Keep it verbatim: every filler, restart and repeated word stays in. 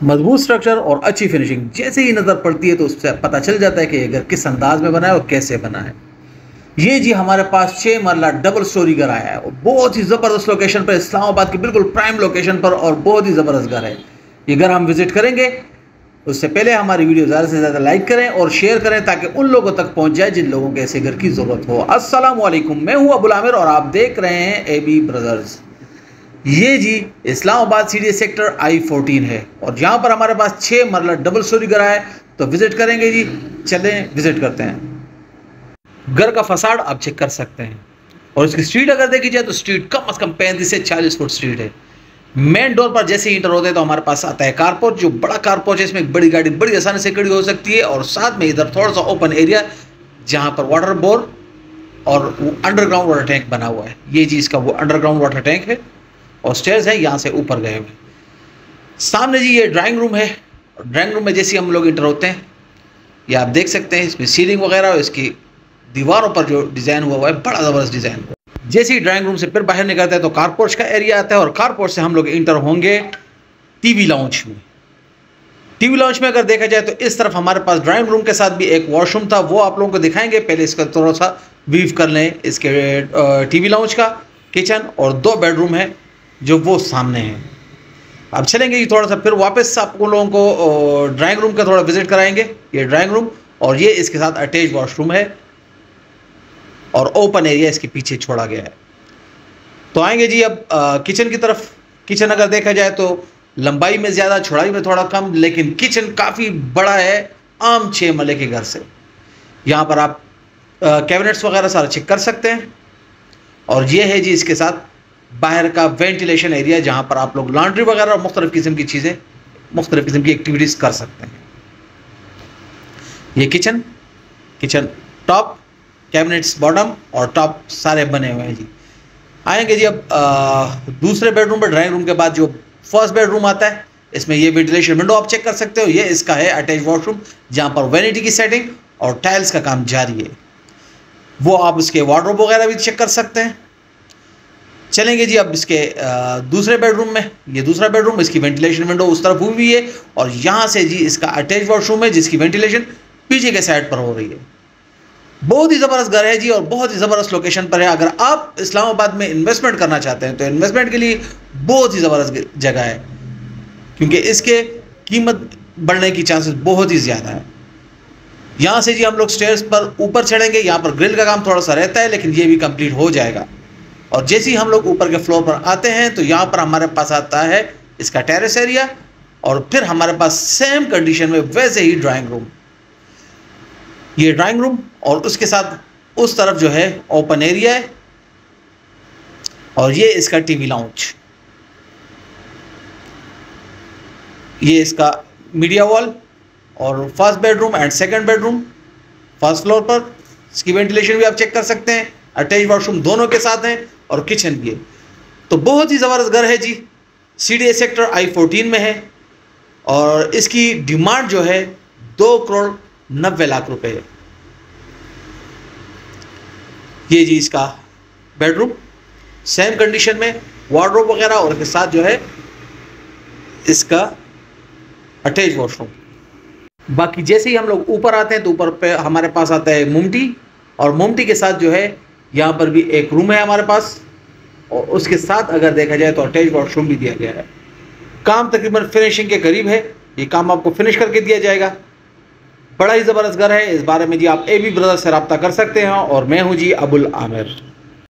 मजबूत स्ट्रक्चर और अच्छी फिनिशिंग जैसे ही नज़र पड़ती है तो उससे पता चल जाता है कि ये घर किस अंदाज में बना है और कैसे बना है। ये जी हमारे पास छः मरला डबल स्टोरी घर आया है और बहुत ही ज़बरदस्त लोकेशन पर, इस्लामाबाद की बिल्कुल प्राइम लोकेशन पर, और बहुत ही ज़बरदस्त घर है। ये घर हम विज़िट करेंगे, उससे पहले हमारी वीडियो ज़्यादा से ज़्यादा लाइक करें और शेयर करें ताकि उन लोगों तक पहुंच जाए जिन लोगों को ऐसे घर की ज़रूरत हो। अस्सलाम वालेकुम, मैं हूं अबुल आमिर और आप देख रहे हैं ए बी ब्रदर्स। ये जी Islamabad CD sector I fourteen है और यहाँ पर हमारे पास छः मरला डबल स्टोरी घर है, तो विज़िट करेंगे जी। चलें विज़िट करते हैं। घर का फसाड आप चेक कर सकते हैं और इसकी स्ट्रीट अगर देखी जाए तो स्ट्रीट कम अज़ कम पैंतीस से चालीस फुट स्ट्रीट है। मेन डोर पर जैसे ही इंटर होते हैं तो हमारे पास आता है कारपोर्च, जो बड़ा कारपोर्च है। इसमें एक बड़ी गाड़ी बड़ी आसानी से खड़ी हो सकती है और साथ में इधर थोड़ा सा ओपन एरिया जहाँ पर वाटर बोर और अंडरग्राउंड वाटर टैंक बना हुआ है। ये जी इसका वो अंडरग्राउंड वाटर टैंक है और स्टेयर्स है यहाँ से ऊपर गए हुए। सामने जी ये ड्राइंग रूम है। ड्राइंग रूम में जैसे हम लोग इंटर होते हैं ये आप देख सकते हैं, इसमें सीलिंग वगैरह और इसकी दीवारों पर जो डिज़ाइन हुआ हुआ है बड़ा ज़बरदस्त डिज़ाइन हुआ है। जैसे ही ड्राइंग रूम से फिर बाहर निकलते हैं तो कारपोर्च का एरिया आता है और कारपोर्च से हम लोग इंटर होंगे टीवी लाउंज में। टीवी लाउंज में अगर देखा जाए तो इस तरफ हमारे पास ड्राइंग रूम के साथ भी एक वॉशरूम था, वो आप लोगों को दिखाएंगे। पहले इसका थोड़ा सा वीव कर लें इसके टीवी लाउंज का। किचन और दो बेडरूम है जो वो सामने हैं। अब चलेंगे जी थोड़ा सा फिर वापस आपको लोगों को ड्राइंग रूम का थोड़ा विजिट कराएंगे। ये ड्राइंग रूम और ये इसके साथ अटैच वॉशरूम है और ओपन एरिया इसके पीछे छोड़ा गया है। तो आएंगे जी अब आ, किचन की तरफ। किचन अगर देखा जाए तो लंबाई में ज़्यादा, चौड़ाई में थोड़ा कम, लेकिन किचन काफ़ी बड़ा है आम छः मरले के घर से। यहाँ पर आप कैबिनेट्स वगैरह सारा चेक कर सकते हैं और ये है जी इसके साथ बाहर का वेंटिलेशन एरिया जहाँ पर आप लोग लॉन्ड्री वगैरह और मुख्तलिफ़ किस्म की चीज़ें, मुख्तलिफ़ किस्म की एक्टिविटीज़ कर सकते हैं। ये kitchen kitchen top, cabinets bottom और टॉप सारे बने हुए हैं जी। आएंगे जी अब आ, दूसरे बेडरूम पर। ड्राइंग रूम के बाद जो फर्स्ट बेडरूम आता है इसमें ये वेंटिलेशन विंडो आप चेक कर सकते हो। ये इसका है अटैच वॉशरूम जहाँ पर वैनिटी की सेटिंग और टाइल्स का काम जारी है। वो आप इसके वार्डरोब वगैरह भी चेक कर सकते हैं। चलेंगे जी अब इसके आ, दूसरे बेडरूम में। ये दूसरा बेडरूम, इसकी वेंटिलेशन विंडो उस तरफ हुई हुई है और यहाँ से जी इसका अटैच वॉशरूम है जिसकी वेंटिलेशन पीछे के साइड पर हो रही है। बहुत ही ज़बरदस्त घर है जी और बहुत ही ज़बरदस्त लोकेशन पर है। अगर आप इस्लामाबाद में इन्वेस्टमेंट करना चाहते हैं तो इन्वेस्टमेंट के लिए बहुत ही ज़बरदस्त जगह है, क्योंकि इसके कीमत बढ़ने की चांसेस बहुत ही ज़्यादा है। यहाँ से जी हम लोग स्टेयर्स पर ऊपर चढ़ेंगे। यहाँ पर ग्रिल का काम थोड़ा सा रहता है लेकिन ये भी कंप्लीट हो जाएगा। और जैसे ही हम लोग ऊपर के फ्लोर पर आते हैं तो यहाँ पर हमारे पास आता है इसका टेरेस एरिया और फिर हमारे पास सेम कंडीशन में वैसे ही ड्राइंग रूम। ये ड्राइंग रूम और उसके साथ उस तरफ जो है ओपन एरिया है और ये इसका टीवी लाउंज। ये इसका मीडिया वॉल और first bedroom and second bedroom first floor पर। इसकी वेंटिलेशन भी आप चेक कर सकते हैं। अटैच वॉशरूम दोनों के साथ हैं और किचन भी है। तो बहुत ही ज़बरदस्त घर है जी, सीडी सेक्टर आई फोर्टीन में है और इसकी डिमांड जो है दो करोड़ नब्बे लाख रुपए है। ये जी इसका बेडरूम सेम कंडीशन में, वार्डरोब वगैरह और के साथ जो है इसका अटैच वॉशरूम। बाकी जैसे ही हम लोग ऊपर आते हैं तो ऊपर पे हमारे पास आता है मुमटी और मुमटी के साथ जो है यहाँ पर भी एक रूम है हमारे पास और उसके साथ अगर देखा जाए तो अटैच वॉशरूम भी दिया गया है। काम तकरीबन फिनिशिंग के करीब है। ये काम आपको फिनिश करके दिया जाएगा। बड़ा ही ज़बरदस्त घर है। इस बारे में जी आप ए बी ब्रदर्स से रब्ता कर सकते हैं और मैं हूँ जी अबुल आमिर।